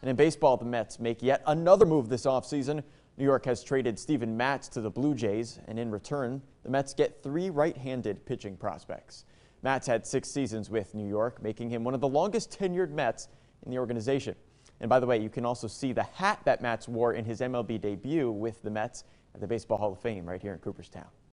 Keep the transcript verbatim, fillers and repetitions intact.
And in baseball, the Mets make yet another move this offseason. New York has traded Steven Matz to the Blue Jays, and in return, the Mets get three right-handed pitching prospects. Matz had six seasons with New York, making him one of the longest tenured Mets in the organization. And by the way, you can also see the hat that Matz wore in his M L B debut with the Mets at the Baseball Hall of Fame right here in Cooperstown.